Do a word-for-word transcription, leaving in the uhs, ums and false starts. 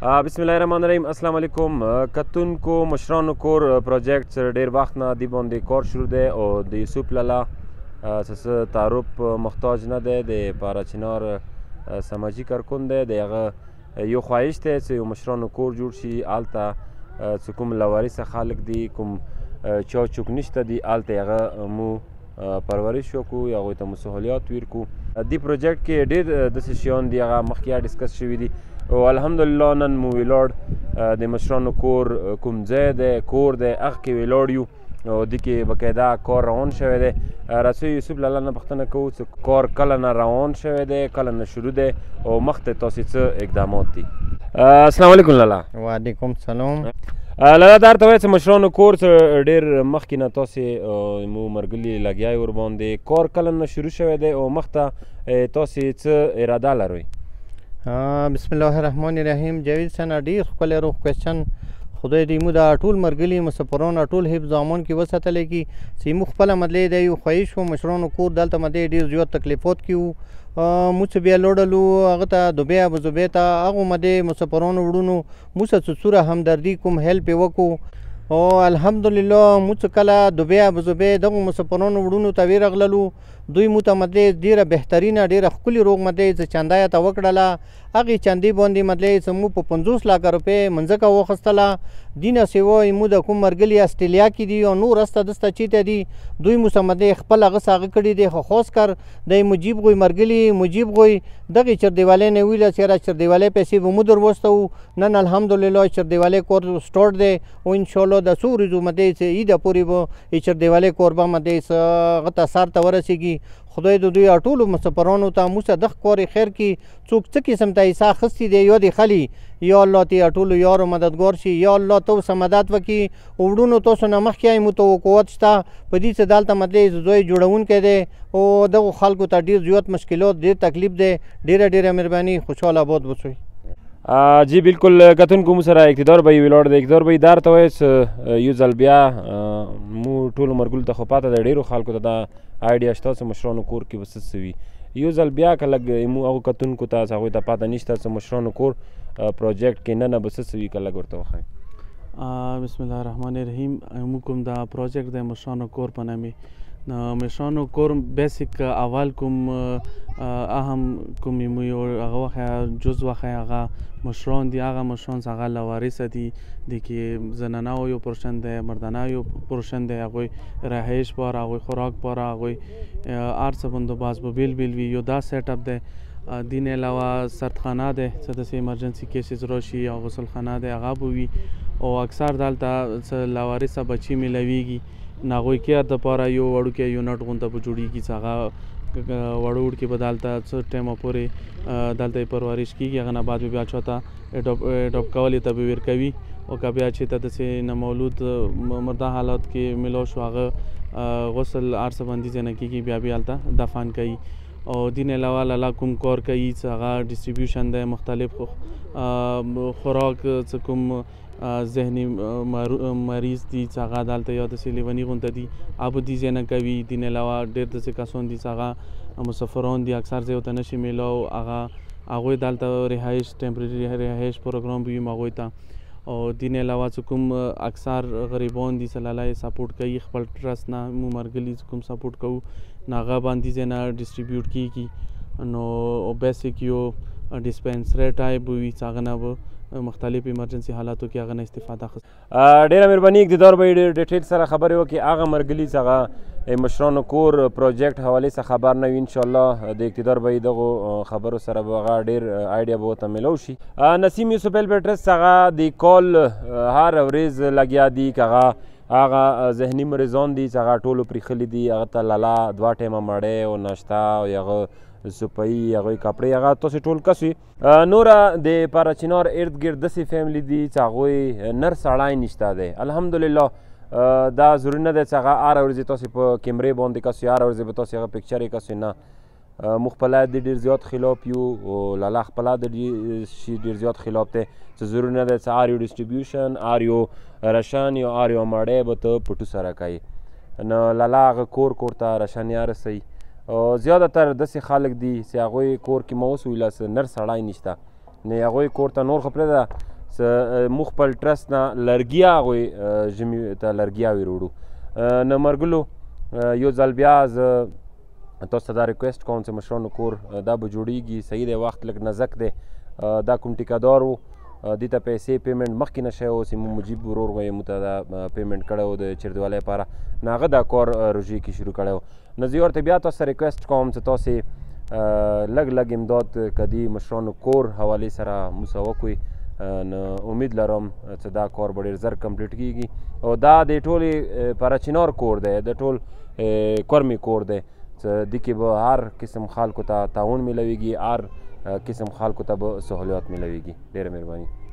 بسم الله الرحمن الرحیم. السلام علیکم. کتونکو مشرانو کور پروجیکټ ډیر وخت نه دی باندې کار شروع دی او د یوسف لالا څه تعارف محتاج نه دی د پاراچینار سماجي کارکون دی. د هغه یو خواهش دی چې مشرانو کور جوړ شي. هلته چې کوم لوارثه خلک دي، کوم چا چوک نشته دي، هلته هغه مو پرورش وکړو یا هغوی ته مو سهولیات ورکړو. دې پروجیکټ کې ډېر داسې شیان دي هغه مخکې ډسکس شوي دي او الحمدلله نن مو ولاړ د مشرانو کور کوم ځای دی، کور دی، هغه کې ولاړ یو او دې کې باقاعده کار روان شوی دی. راځئ یوسف لالا نه پوښتنه کوو چې کار کله نه روان شوی دی، کله نه شروع دی او مخته تاسې څه اقدامات دي. السلام علیکم لالا. وعلیکم سلام. لالا دا درته وایه چې مشرانو کور څه ډېر مخکې نه تاسې مو مرګلي لګیا یې ورباندې، کار کله نه شروع شوی دی او مخته تاسې څه اراده لرئ؟ بسم الله الرحمن الرحیم. جاوید سنا ډېر ښکلی روغ کوېسچن. خدای دې موږ دا ټول مرګلي مسافران ټول حفظ امان کې وساتلی کي چې موږ خپله مطلع دی یو خواهش و مشرانو کور دلته مطلع ډېر زیات تکلیفات کې وو. موږ څه بیا لوړلو هغه ته دوبۍ ابوظبۍ ته هغو مدې مسافرانو وروڼو موږ څه څه څوره همدردي کوم هیلپ یې وکړو او الحمدلله موږ څه کله دوبۍ ابوظبۍ دغو مسافرانو وروڼو ته ویرغللو. دوی مو ته مطلع ډېره بهترینه ډېره ښکلې روغ مطلع چې چنده یې ته وکړله. هغې چندې باندې مطلع چې موږ په پنځوس لاکه روپۍ منځکه واخیستله. دینه سیوا موږ د کوم مرګلي اسټرالیا کې دي او نور استه دسته چېرته دي دوی مو څه مطلع خپل هغه څه هغه کړي دي. خو خاص کر د مجیب غوی مرګلي مجیب غوی دغې چردیوالۍ نه ویله چې یاره چردیوالۍ پیسې به مو در واستوو. نن الحمدلله چردیوالۍ کور سټارټ دی او انشاءالله د څو ورځو مطلع چې عیده پورې به چردیوالۍ کور به مطلع څه هغه ته سر ته ورسېږي. خدای د دوی ټولو مسافرانو ته موږ ته دغه کار خیر کړي. څوک څه قسم ته حصه اخیستي دی یا دې خلي یا الله ته ټولو یارو مددګار شي یا الله ته ورسه مدد وکړي. وروڼو تاسو نه مخکې مو ته قوت شته په دې چې دلته مطلع زوی جوړونکی دی او دغو خلکو ته ډېر زیات مشکلات ډېر تکلیف دی. ډېره ډېره مهرباني. خوشحال آباد اوسئ. جی بالکل. کتونکو مو سره اقتدار به یې ولاړ دی. اقتدار به یې دا راته وایه چې یو ځل بیا مو ټولو مرګلو ته خو پاته ده، ډېرو خلکو ته دا آیډیا شته چې مشرانو کور کې به څه څه وي. یو ځل بیا که لږ مو هغو کتونکو ته هغوی ته پاته نشته چې مشرانو کور پروجیکټ کې نه نه به څه څه وي، که لږ ورته وښایي. بسم الله الرحمن الرحیم. موږ کوم دا پروجیکټ دی مشرانو کور په نامې مشرانو کور بیسیک اول کوم اهم کوم مو هغه وښیه جز وښیه هغه مشران دي. هغه مشران چې هغه لوارثه دي د کې زنانهو یو پورشن دی، مردانه یو پورشن دی، هغوی رهایش پاره، هغوی خوراک پاره، هغوی هر څه بندوبست به بیل بیل وي. یو دا سیټ اپ دی. دین علاوه سردخانه دی چې داسې ایمرجنسي کیسز راشي یا غسلخانه دی هغه به وي او اکثر دلته څه لوارثه بچي میلاویږي نو هغوی کیر دپاره یو وړوکی یونټ غونته به جوړېږي چې هغه وړو وړکي به دلته څه ټایمه پورې دلته یې پرورش کېږي. هغه نه بعد به بیا چاته اډاپټ کولو ته به ورکوي او که بیا چې ته داسې نامولود مرده حالات کې میلاو شو هغه غسل هر څه باندې ځای نه کېږي بیا بیا هلته دفن کوي. او دین علاوه لالا کوم کار کوي چې هغه ډسټریبیوشن دی مختلف خوراک چې کوم ذهني مریض دي چې هغه دلته یا داسې لیوني غونته دي هغه دې ځای نه کوي. دین علاوه ډېر داسې کسان دي چې هغه مسافران دي اکثر ځای ورته نشي میلاو هغه هغوی دلته رهایش ټمپرري رهایش پروګرام به وي هغوی ته. او دین علاوه چې کوم اکثر غریبان دي چې لالا یې سپورټ کوي خپل ټرست نه مو مرګلي چې کوم سپورټ کوو نو هغه باندې ځای نه ډسټریبیوټ کېږي. نو بیسیک یو ډسپنسري ټایپ به وي چې هغه نه به مختلف ایمرجنسي حالاتو کې هغه نه استفاده اخیست. ډېره مهرباني. اقتدار به یې ډېر ډیټیل سره خبرې وکړي. هغه مرګلي چې هغه مشرانو کور پروجیکټ حوالې څخه خبر نه وي انشاءالله د اقتدار به یې دغو خبرو سره به هغه ډېر آیډیا به ورته میلاو شي. نسیم یوسف البرټرس هغه د کال هر ورځ لګیا دي که هغه هغه ذهني مریضان دي چې هغه ټولو پرېښلي دي هغه ته لالا دوه ټایمه مړۍ او ناشته او هغه سپایي هغوی کپړې هغه تاسې ټول کس وي. نوره د پاراچینار ارد ګرد داسې فیملی دي چې هغوی نر سړی نشته دی. الحمدلله دا ضروري نه دی چې هغه هره ورځې تاسې په کیمرې باندې کس وي، هره ورځې به تاسې هغه پکچر یې کس وي. نه موږ خپله د ډېر زیات خلاف یو او لالا خپله د شي ډېر زیات خلاف دی چې ضروري نه دی چې هر یو ډسټریبیوشن هر یو رشن یا هر یو مړی به ته پټو سره کوي. نو لالا هغه کور کور ته رشن یې رسوي. زیاده تر داسې خلک دي چې هغوی کور کې مه اوس ویله چې نر سړی نشته نو هغوی کور ته نور خو پرېږده څه موږ خپل ټرست نه لرګي هغوی ژمي ته لرګیاوې وروړو. نو مرګلو یو ځل بیا زه تاسو ته دا ریکویسټ کوم چې مشرانو کور دا به جوړیږي، صحیح دی، وخت لږ نزک دی. دا کوم ټیکهدار و دې ته پیسې پیمنټ مخکې نه شوی، اوس یې مجیب ورور وایي موږ ته دا پیمنټ کړی و د چردیوالۍ لپاره، نو هغه دا کار روژې کې شروع کړی و. نو زه ورته بیا تاسو ته ریکویسټ کوم چې تاسې لږ لږ امداد که دې مشرانو کور حوالې سره موږ سره وکړئ. نو امید لرم چې دا کار به ډېر زر کمپلیټ کېږي او دا د ټولې پراچینار کور دی، د ټول کورمې کور دی چې دې کې به هر قسم خلکو ته تعاون میلویږي، هر قسم خلکو ته به سهولیات میلویږي. ډېره مهرباني.